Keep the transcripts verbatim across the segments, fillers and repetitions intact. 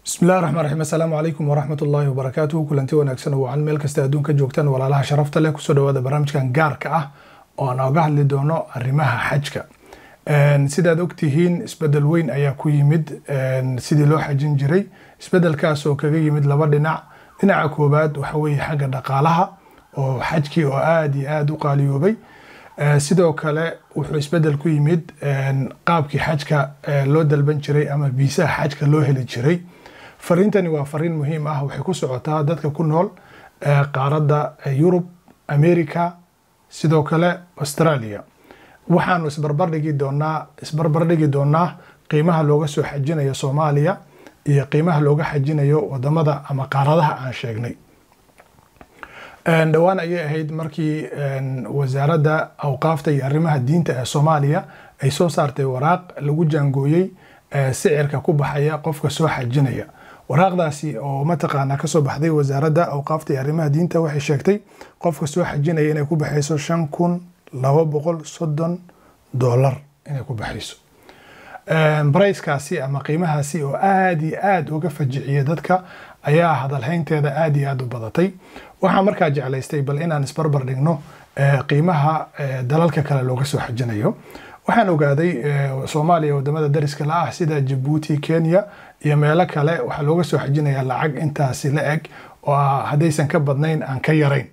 بسم الله الرحمن الرحيم. السلام عليكم ورحمة الله وبركاته. كلنتي wanaagsan oo aan meel kasta adduunka joogtaan walaalaha sharafta leh ku soo dhawaada barnaamijkan gaarka ah oo aan uga hadli doono arrimaha xajka. Een sidaad ogtihiin isbedel weyn ayaa ku yimid een sidii loo xajin jiray. Isbedelkaas oo kaga yimid laba dhinac. Dhinaca koobaad waxa weeye xagga dhaqaalaha oo xajkii oo aad iyo aad u qaaliyoobay. sidoo kale wuxuu isbedel ku yimid een qaabkii xajka loo dalban jiray ama visa xajka loo heli jiray. Farintani waa farin muhiim ah waxay ku socotaa dadka ku nool qaaradda Yurub, America, sidoo kale Australia. Waxaanu isbarbar dhigi doonaa isbarbar dhigi doonaa qiimaha looga soo xajinayo Soomaaliya iyo qiimaha looga xajinayo wadamada ama qaaradaha aan sheegnay. Een dhawaan ayay ahayd markii wasaaradda awqaafta iyo arrimaha diinta ee Soomaaliya ay soo saartay waraaq lagu jaangooyay sicirka ku baxaya qofka soo xajinaya. waraaqdaasi oo mataqaana ka soo baxday wasaaradda awqaafta iyo arrimaha diinta waxay sheegtay qofka soo xajinaya inay ku baxayso shan kun laba boqol soddon dollar inay ku baxayso. Een price-kaasi ama qiimahaasi oo aad iyo aad uga fajiciya dadka ayaa hadalhaynteeda aad iyo aad u badatay. waxaan markaa jeclaystay bal inaan isbarbar dhigno qiimaha dalalka kale looga soo xajinayo. waxaan ogaaday Soomaaliya wadamada dariska la ah sida Djibouti, Kenya iyo meelo kale waxa looga soo xajinayaa lacag intaasi la eg oo hadaysan ka badnayn aan ka yarayn.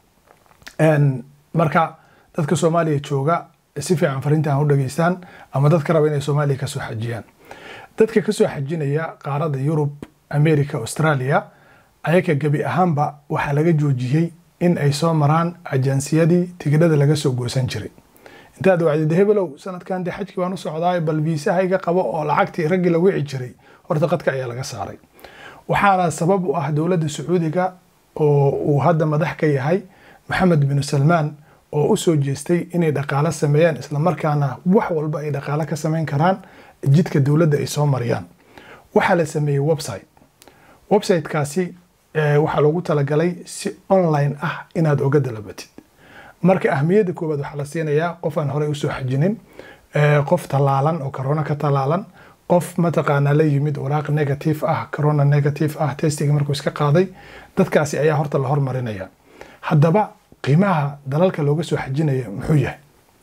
een marka dadka Soomaaliya jooga si fiican farintan u dhageystaan ama dadka raba inay Soomaaliya ka soo xajiyaan. dadka ka soo xajinaya qaaradda Yurub, America, Australia ayaka gabi ahaanba waxa laga joojiyay in ay soo maraan ajansiyadii tigidhada laga soo goosan jiray. intaad wacdid hebelow sanadkan de xajki waan u socdaay bal viisaha iga qabo oo lacagtii ragii la wici jiray horta qadka ayaa laga saaray. waxaana sabab u ah dowladda Sacuudiga oo uu hadda madax ka yahay Maxamed bin Salman oo u soo jeestay inay dhaqaale sameeyaan isla markaana wax walba ay dhaqaale ka sameyn karaan jidka dowladda ay soo mariyaan. waxa la sameeyay website. website-kaasi waxa loogu talagalay si online ah inaad uga dalabatid. marka ahmiyada koobaad waxa la siinayaa qof aan hore u soo xajinin, qof talaalan oo corona ka talaalan, qof mataqaana la yimid waraaq negative ah, corona negative ah, testiga markuu iska qaaday. dadkaasi ayaa horta la hormarinaya. haddaba qiimaha dalalka looga soo xajinayo muxuu yahay?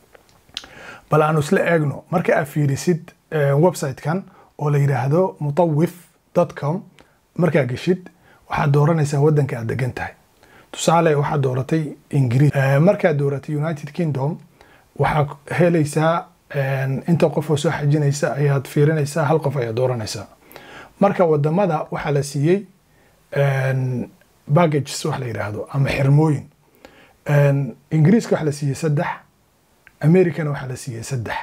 bal aan isla eegno. marka aad fiirisid website-kan oo la yiraahdo mutawif dot com markaa gashid waxaad dooranaysaa waddanka aad degan tahay. tusaale waxaad dooratay Ingiriis. markaad dooratay United Kingdom waxaad helaysaa inta qof oo soo xajinaysa ayaad fiirinaysaa, hal qof ayaad dooranaysaa. marka wadamada waxaa la siiyey baggages wax la yiraahdo ama xirmooyin. Ingiriiska waxaa la siiyey saddex, Americana waxaa la siiyey saddex.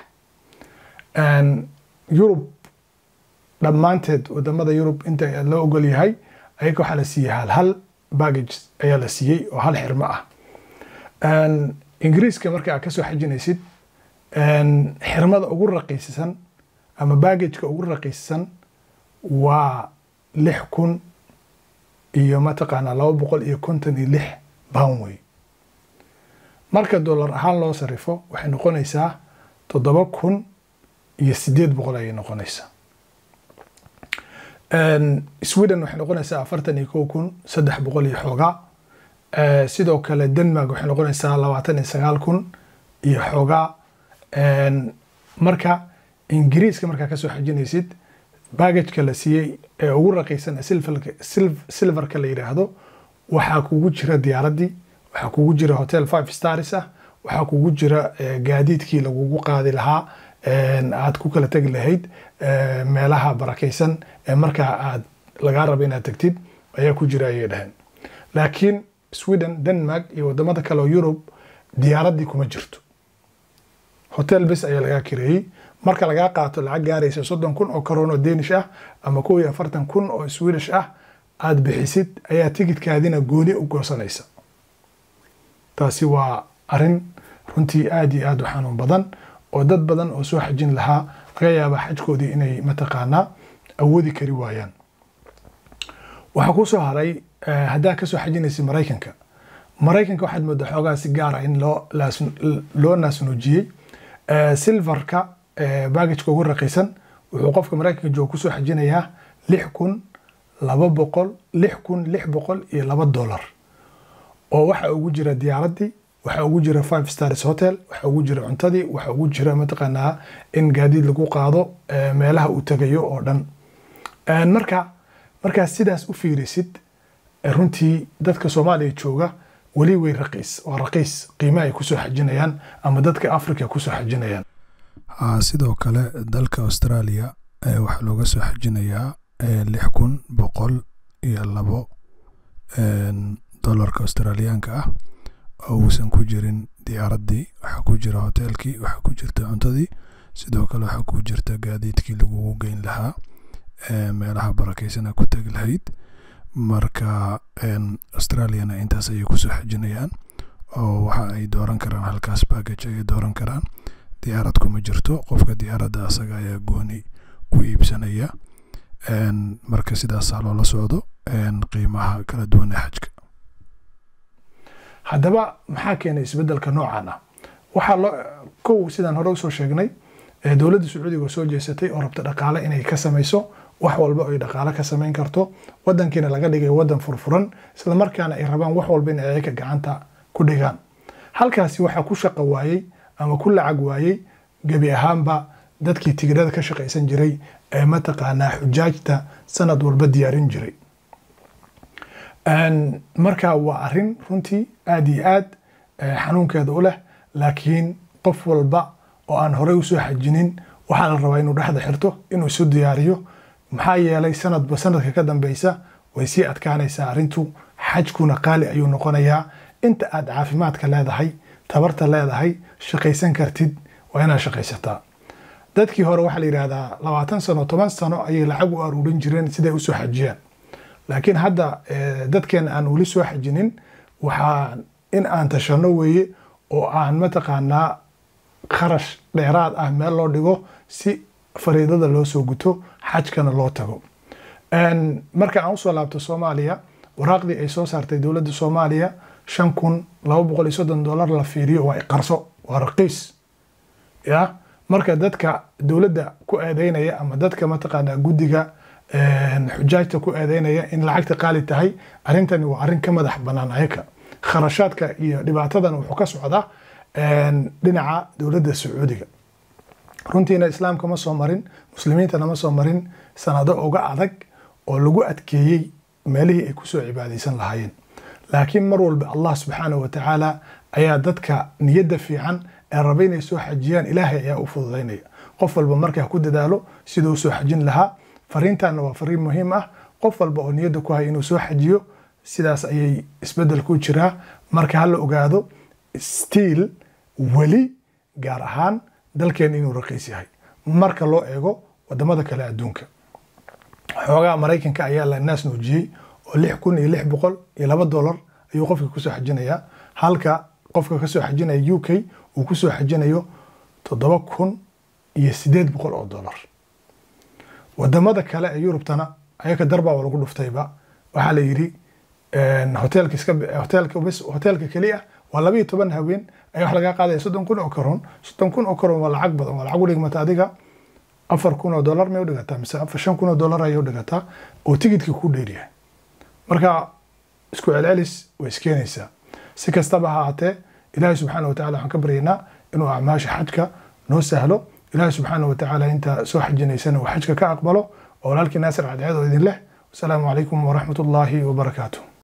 Yurub dhammaanteed wadamada Yurub inta loo ogol yahay ayaga waxaa la siiyey hal hal baggage ayaa la siiyey oo hal xirmo ah. een Ingiriiska marka aad ka soo xajinaysid een xirmada ugu raqiisan ama baggage-ka ugu raqiisan waa lix kun iyo mataqaana laba boqol iyo konton iyo lix pound way. marka dollar ahaan loo sarifo waxay noqonaysaa toddoba kun iyo siddeed boqol ay noqonaysaa. een Sweden waxay noqonaysaa afartan iyo kow kun saddex boqol iyo xoogaa. ee sidoo kale Denmark waxay noqonaysaa labaatan iyo sagaal kun iyo xoogaa. een marka Ingiriiska marka ka soo xajinaysid baggage-ka la siiyey ee ugu raqiisan silverka silverka la yiraahdo waxa kugu jira diyaaradii, waxa kugu jira hotel five stars ah, waxa kugu jira gaadiidkii lagugu qaadi lahaa een aad ku kala tagi lahayd meelaha barakaysan ee marka aad laga rabo inaad tagtid ayaa ku jira ay dhahan. laakiin Sweden, Denmark iyo wadamada kale oo Yurub diyaaradii kuma jirto. hotel bas ayaa laga kireeyay. marka laga qaato lacag gaaraysa soddon kun oo corona Danish ah ama kow iyo afartan kun oo Swedish ah aad bixisid ayaa tigidhkaadina gooni u goosanaysa. taasi waa arin runtii aad iyo aad u xanuun badan oo dad badan oo soo xajin lahaa laga yaabo xajkoodii inay mataqaana awoodi kari waayaan. waxa ku soo haray hadaa ka soo xajinaysa Mareykanka. Mareykanka waxaad moodaa xoogaa si gaar ah in loo loo naasnuujiyey. silverka baggage-ka ugu raqiisan wuxuu qofka Mareykanka jooga ku soo xajinayaa lix kun laba boqol lix kun lix boqol iyo laba dollar oo waxa ugu jira diyaaradii, waxa ugu jira five stars hotel, waxa ugu jira cuntadii, waxa ugu jira mataqaanaa in gaadiid lagu qaado meelaha uu tagayo oo dhan. marka marka sidaas u fiirisid runtii dadka Soomaaliya jooga wali way raqiis oo raqiis qiimaha ay ku soo xajinayaan ama dadka Afrika ku soo xajinayaan. sidoo kale dalka Australia waxa looga soo xajinayaa lix kun boqol iyo labo dollarka Australianka ah oo uusan ku jirin diyaaradii, waxa ku jira hotelkii, waxa ku jirta cuntadii, sidoo kale waxa ku jirta gaadiidkii lagu geyn lahaa meelaha barakeysan ku tagi lahayd. marka Australiana intaas ay ku soo xajinayaan oo waxa ay dooran karaan halkaas package ay dooran karaan. diyaarad kuma jirto, qofka diyaaradda asaga ayaa gooni u iibsanaya. marka sidaas loola socdo qiimaha kala duwan ee xajka. haddaba maxaa keenay isbedelka noocan ah? waxaa loo kow sidaan hore usoo sheegnay dowladda Sacuudiga soo jeesatay oo rabta dhaqaale inay ka samayso wax walba ay dhaqaale ka samayn karto, wadankiina laga dhigay wadan furfuran, isla markaana ay rabaan wax walba in ay ka gacanta ku dhigaan. halkaasi waxa ku shaqo waayay ama ku lacag waayay gabi ahaanba dadkii tigirada ka shaqaysan jiray ee mataqaanaa xujaajta sanad walba diyaarin jiray. marka waa arrin runtii aad iyo aad xanuunkeeda u leh, laakiin qof walba oo aan horey u soo xajinin waxaa la rabaa inuu dhexda xirto, inuu isu diyaariyo. maxaa yeelay sanadba sanadka ka dambeysa way sii adkaanaysaa arrintu, xajkuna qaali ayuu noqonayaa. inta aad caafimaadka leedahay, tabarta leedahay, shaqaysan kartid waa inaad shaqaysataa. dadkii hore waxaa la yidhaahdaa labaatan sano toban sano ayay lacag u aruurin jireen siday usoo xajiyaan, laakiin hadda dadkeen aan weli soo xajinin waxaa in aan tashano weeye oo aan mataqaanaa kharash dheeraad ah meel loo dhigo si fariidada loo soo guto, xajkana loo tago. marka aan usoo laabto Soomaaliya, waraaqdii ay soo saartay dowladda Soomaaliya shan kun laba boqol iyo soddon dollar la fiiriyo waa qarso, waa raqiis. ya marka dadka dowladda ku aadeynaya ama dadka mataqaanaa guddiga xujaajta ku aadeynaya in lacagta qaali tahay, arrintani waa arrin ka madax bannaan ayaka. kharashaadka iyo dhibaatadan wuxuu ka socdaa dhinaca dowladda Sacuudiga. runtiina islaamka ma soo marin, muslimiintana ma soo marin sanado uga adag oo lagu adkeeyey meelihii ay ku soo cibaadaysan lahaayeen. laakiin mar walba Allah subxaanahu wa tacaala ayaa dadka niyadda fiican ee raba inay soo xajiyaan ilaahay ayaa u fududaynaya. qof walba markaa ku dadaalo siduu soo xajin lahaa. fariintaana waa fariin muhiim ah. qof walba oo niyadda ku haya inuu soo xajiyo, sidaas ayay isbedel ku jiraa. marka hala ogaado stiil weli gaar ahaan dalkeen inuu raqiis yahay marka loo eego wadamada kale adduunka. xoogaa Mareykanka ayaa la naas nuujiyey oo lix kun iyo lix boqol iyo laba dollar ayuu qofka ku soo xajinayaa, halka qofka ka soo xajinaya U K uu ku soo xajinayo toddoba kun iyo siddeed boqol oo dollar. wadamada kale ee Yurubtana ayaka darbaa lagu dhuftayba. waxaa la yiri hotelka iska hotelka bas hotelka kaliya waa laba iyo toban haween ay wax laga qaaday soddon kun oo karoon. soddon kun oo karoon waa lacag badan, waa lacag u dhigmata adiga afar kun oo dollar may u dhigataa mise afar shan kun oo dollar ay u dhigataa oo tigidhka ku dheeriyahay. marka isku celcelis way iskeenaysaa. si kastaba ha ahaatee ilaahay subxaanahu wa tacaala waxaan ka baryaynaa inuu acmaasha xajka noo sahlo. ilaahay subxaanahu wa tacaala inta soo xajinaysana uu xajka ka aqbalo. oo walaalkii Naasir Cadceed oo idin leh. wasalaamu calaykum waraxmatullaahi wabarakaatuh.